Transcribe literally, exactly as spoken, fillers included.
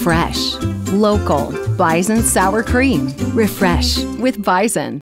Fresh. Local. Bison Sour Cream. Refresh with Bison.